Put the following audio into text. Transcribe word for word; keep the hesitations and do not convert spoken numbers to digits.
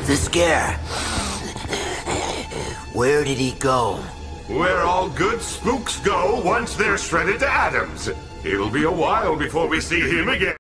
The scare. Where did he go? Where all good spooks go once they're shredded to atoms. It'll be a while before we see him again.